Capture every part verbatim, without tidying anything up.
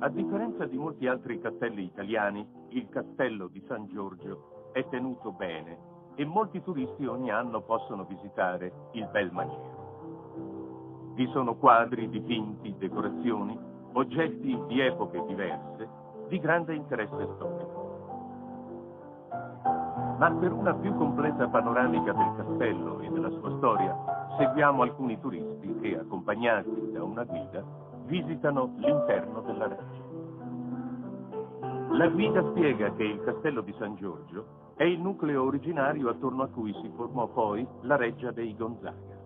A differenza di molti altri castelli italiani, il castello di San Giorgio è tenuto bene e molti turisti ogni anno possono visitare il bel maniero. Vi sono quadri, dipinti, decorazioni, oggetti di epoche diverse, di grande interesse storico. Ma per una più completa panoramica del castello e della sua storia, seguiamo alcuni turisti che, accompagnati da una guida, visitano l'interno della reggia. La guida spiega che il castello di San Giorgio è il nucleo originario attorno a cui si formò poi la reggia dei Gonzaga.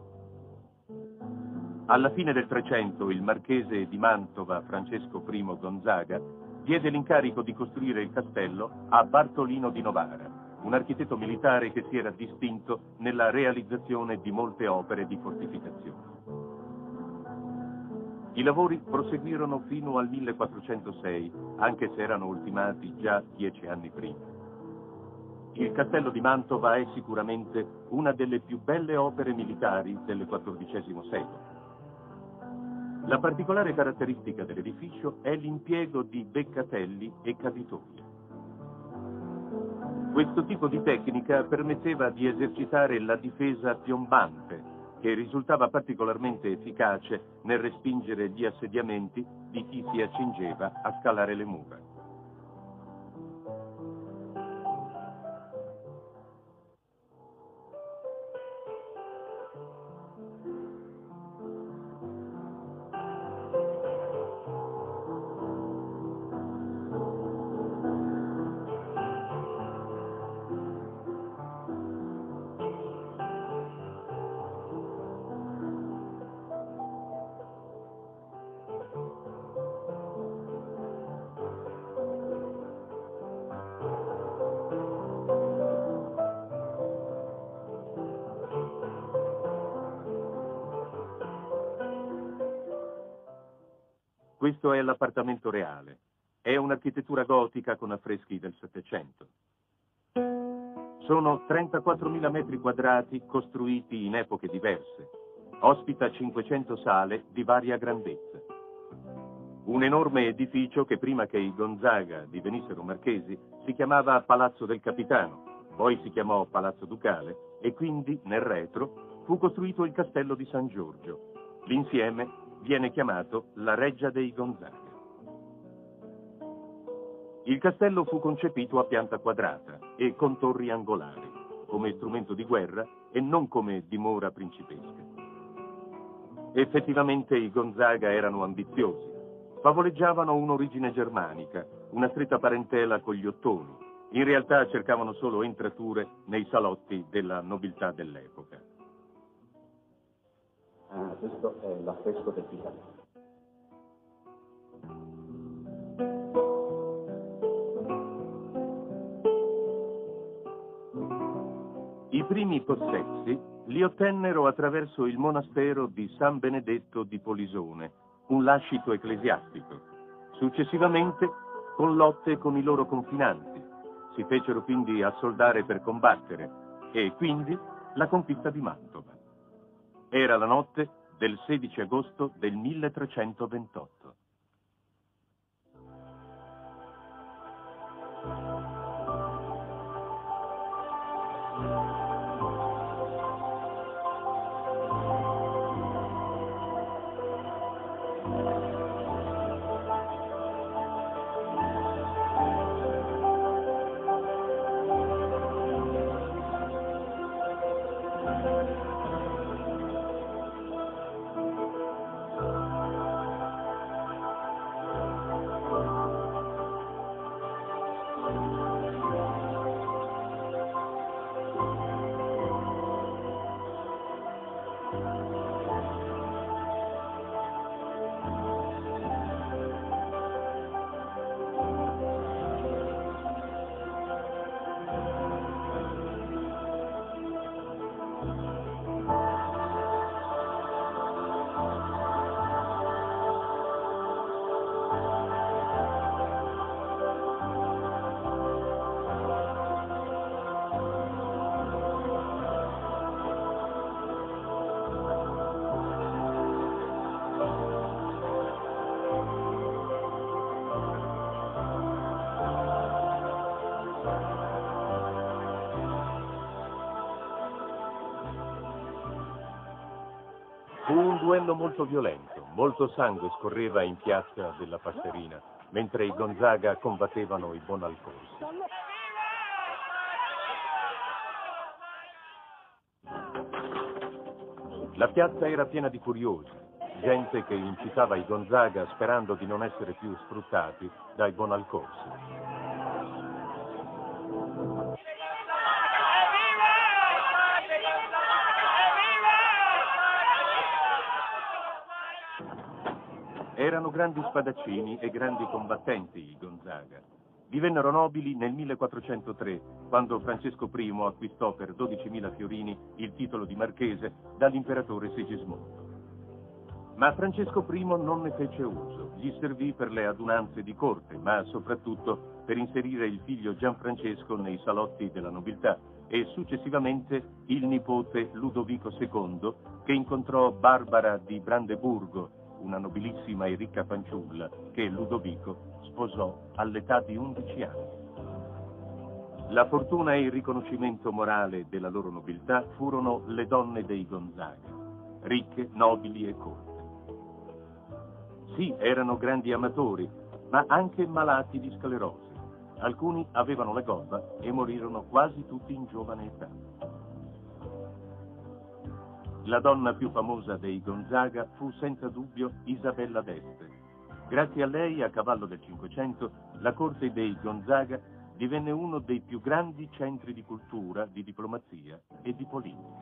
Alla fine del Trecento il marchese di Mantova Francesco primo Gonzaga diede l'incarico di costruire il castello a Bartolino di Novara, un architetto militare che si era distinto nella realizzazione di molte opere di fortificazione. I lavori proseguirono fino al millequattrocentosei, anche se erano ultimati già dieci anni prima. Il castello di Mantova è sicuramente una delle più belle opere militari del quattordicesimo secolo. La particolare caratteristica dell'edificio è l'impiego di beccatelli e cavitori. Questo tipo di tecnica permetteva di esercitare la difesa piombante, che risultava particolarmente efficace nel respingere gli assediamenti di chi si accingeva a scalare le mura. Questo è l'appartamento reale. È un'architettura gotica con affreschi del Settecento. Sono trentaquattromila metri quadrati costruiti in epoche diverse. Ospita cinquecento sale di varia grandezza. Un enorme edificio che prima che i Gonzaga divenissero marchesi si chiamava Palazzo del Capitano, poi si chiamò Palazzo Ducale e quindi nel retro fu costruito il castello di San Giorgio. L'insieme viene chiamato la Reggia dei Gonzaga. Il castello fu concepito a pianta quadrata e con torri angolari, come strumento di guerra e non come dimora principesca. Effettivamente i Gonzaga erano ambiziosi, favoleggiavano un'origine germanica, una stretta parentela con gli Ottoni. In realtà cercavano solo entrature nei salotti della nobiltà dell'epoca. Ah, questo è l'affresco del Picadero. I primi possessi li ottennero attraverso il monastero di San Benedetto di Polisone, un lascito ecclesiastico. Successivamente, con lotte con i loro confinanti, si fecero quindi assoldare per combattere e quindi la conquista di Mantova. Era la notte del sedici agosto del milletrecentoventotto. duello molto violento, molto sangue scorreva in piazza della Passerina, mentre i Gonzaga combattevano i Bonalcorsi. La piazza era piena di curiosi, gente che incitava i Gonzaga sperando di non essere più sfruttati dai Bonalcorsi. Erano grandi spadaccini e grandi combattenti i Gonzaga. Divennero nobili nel millequattrocentotre, quando Francesco I acquistò per dodicimila fiorini il titolo di marchese dall'imperatore Sigismondo. Ma Francesco I non ne fece uso, gli servì per le adunanze di corte, ma soprattutto per inserire il figlio Gianfrancesco nei salotti della nobiltà e successivamente il nipote Ludovico secondo, che incontrò Barbara di Brandeburgo, una nobilissima e ricca fanciulla che Ludovico sposò all'età di undici anni. La fortuna e il riconoscimento morale della loro nobiltà furono le donne dei Gonzaga, ricche, nobili e corte. Sì, erano grandi amatori, ma anche malati di sclerosi. Alcuni avevano la gobba e morirono quasi tutti in giovane età. La donna più famosa dei Gonzaga fu senza dubbio Isabella d'Este. Grazie a lei, a cavallo del Cinquecento, la corte dei Gonzaga divenne uno dei più grandi centri di cultura, di diplomazia e di politica.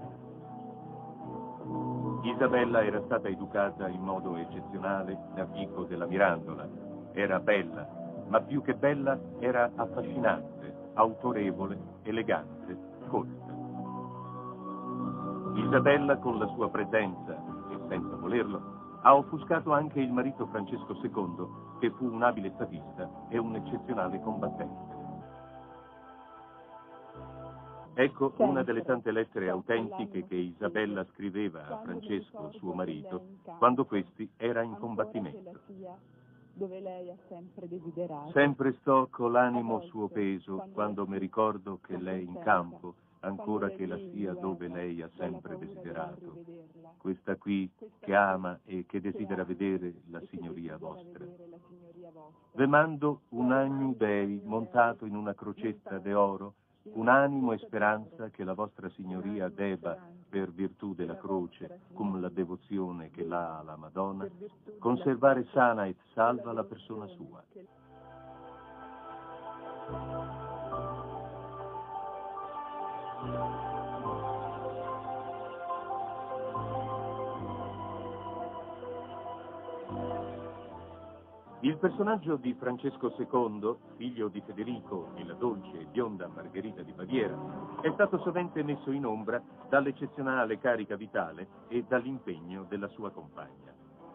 Isabella era stata educata in modo eccezionale da Vico della Mirandola. Era bella, ma più che bella era affascinante, autorevole, elegante, colta. Isabella, con la sua presenza, e senza volerlo, ha offuscato anche il marito Francesco secondo, che fu un abile statista e un eccezionale combattente. Ecco una delle tante lettere autentiche che Isabella scriveva a Francesco, suo marito, quando questi era in combattimento. Dove lei ha sempre desiderato. Sempre sto con l'animo suo peso quando mi ricordo che lei in campo, ancora che la sia dove lei ha sempre desiderato. Questa qui che ama e che desidera vedere la signoria vostra. Ve mando un agno dei montato in una crocetta d'oro, un animo e speranza che la vostra signoria debba, per virtù della croce, come la devozione che l'ha alla Madonna, conservare sana e salva la persona sua. Il personaggio di Francesco secondo, figlio di Federico e la dolce e bionda Margherita di Baviera, è stato sovente messo in ombra dall'eccezionale carica vitale e dall'impegno della sua compagna.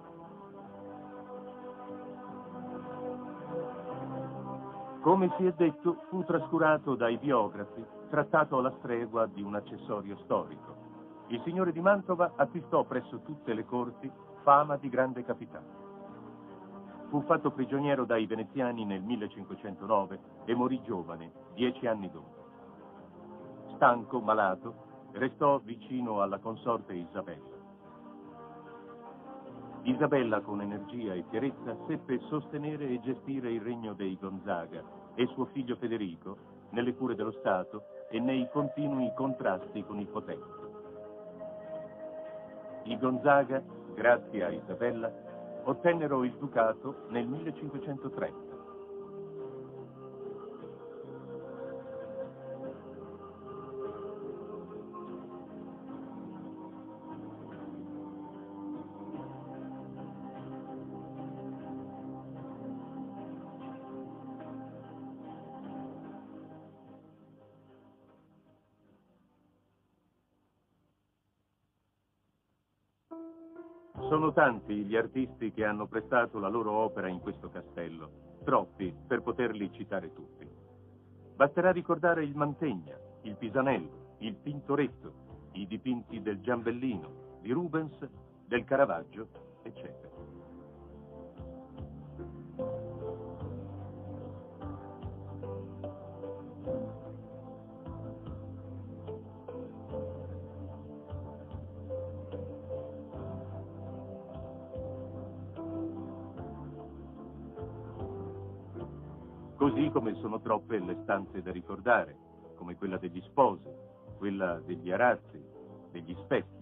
Come si è detto, fu trascurato dai biografi, trattato alla stregua di un accessorio storico. Il signore di Mantova acquistò presso tutte le corti fama di grande capitano. Fu fatto prigioniero dai veneziani nel millecinquecentonove e morì giovane, dieci anni dopo. Stanco, malato, restò vicino alla consorte Isabella. Isabella, con energia e fierezza, seppe sostenere e gestire il regno dei Gonzaga e suo figlio Federico nelle cure dello Stato e nei continui contrasti con i potenti. I Gonzaga, grazie a Isabella, ottennero il ducato nel millecinquecentotrenta. Sono tanti gli artisti che hanno prestato la loro opera in questo castello, troppi per poterli citare tutti. Basterà ricordare il Mantegna, il Pisanello, il Pintoretto, i dipinti del Giambellino, di Rubens, del Caravaggio, eccetera. così come sono troppe le stanze da ricordare, come quella degli sposi, quella degli arazzi, degli specchi.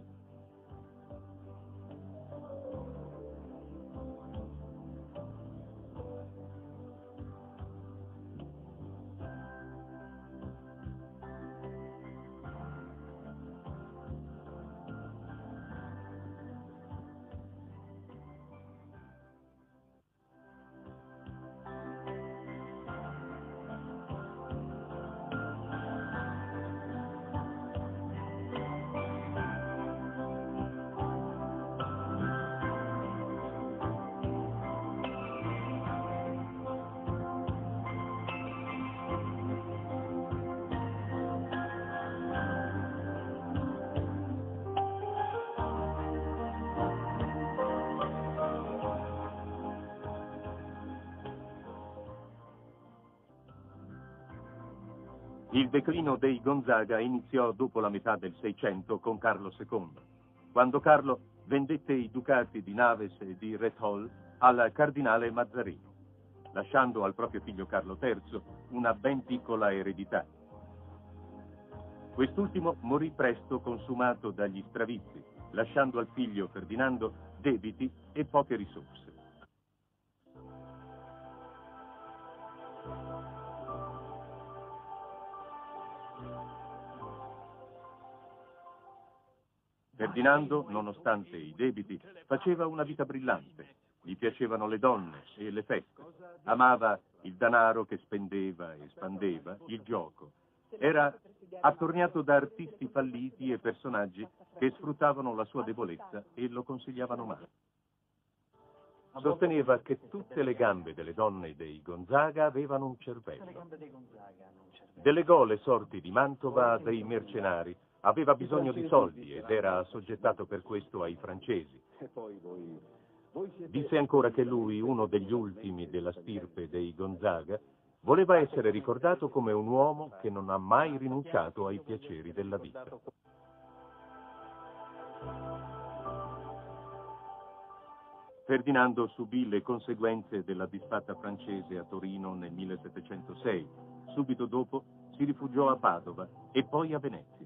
Il declino dei Gonzaga iniziò dopo la metà del Seicento con Carlo secondo, quando Carlo vendette i ducati di Naves e di Rethol al cardinale Mazzarino, lasciando al proprio figlio Carlo terzo una ben piccola eredità. Quest'ultimo morì presto consumato dagli stravizi, lasciando al figlio Ferdinando debiti e poche risorse. Ferdinando, nonostante i debiti, faceva una vita brillante. Gli piacevano le donne e le feste. Amava il denaro che spendeva e spandeva, il gioco. Era attorniato da artisti falliti e personaggi che sfruttavano la sua debolezza e lo consigliavano male. Sosteneva che tutte le gambe delle donne dei Gonzaga avevano un cervello. Delle gole sorti di Mantova dei mercenari. Aveva bisogno di soldi ed era assoggettato per questo ai francesi. Disse ancora che lui, uno degli ultimi della stirpe dei Gonzaga, voleva essere ricordato come un uomo che non ha mai rinunciato ai piaceri della vita. Ferdinando subì le conseguenze della disfatta francese a Torino nel millesettecentosei. Subito dopo si rifugiò a Padova e poi a Venezia.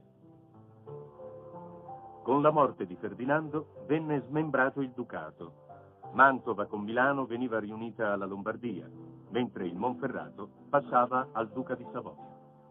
Con la morte di Ferdinando venne smembrato il ducato. Mantova con Milano veniva riunita alla Lombardia, mentre il Monferrato passava al duca di Savoia.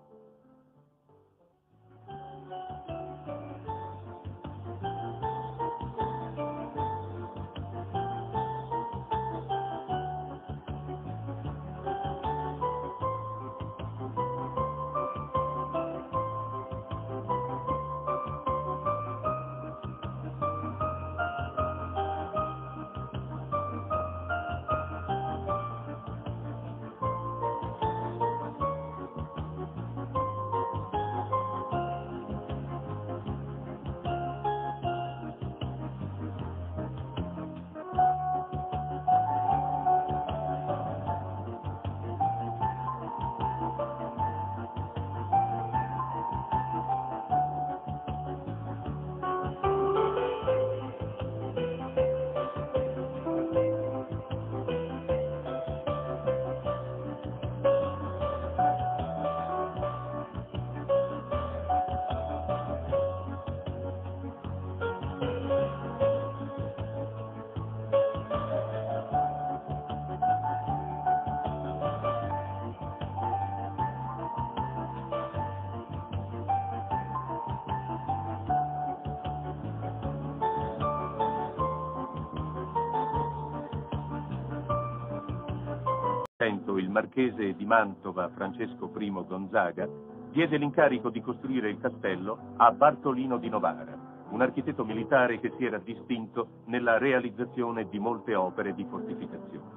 Il marchese di Mantova, Francesco primo Gonzaga, diede l'incarico di costruire il castello a Bartolino di Novara, un architetto militare che si era distinto nella realizzazione di molte opere di fortificazione.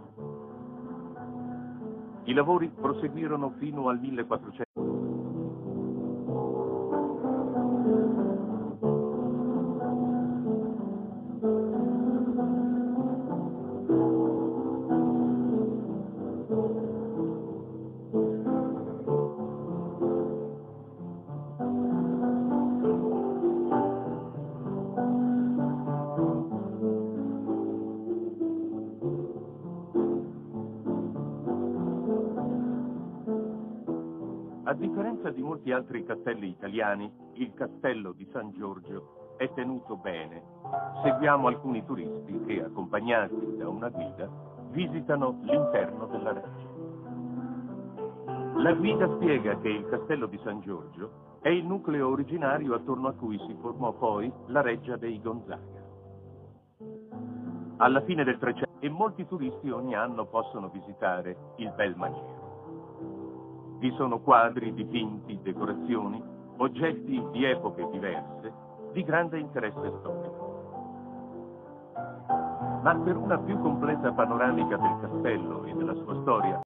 I lavori proseguirono fino al millequattrocento. A differenza di molti altri castelli italiani, il castello di San Giorgio è tenuto bene. Seguiamo alcuni turisti che, accompagnati da una guida, visitano l'interno della reggia. La guida spiega che il castello di San Giorgio è il nucleo originario attorno a cui si formò poi la reggia dei Gonzaga. Alla fine del Trecento, e molti turisti ogni anno possono visitare il bel maniero. Vi sono quadri, dipinti, decorazioni, oggetti di epoche diverse, di grande interesse storico. Ma per una più completa panoramica del castello e della sua storia,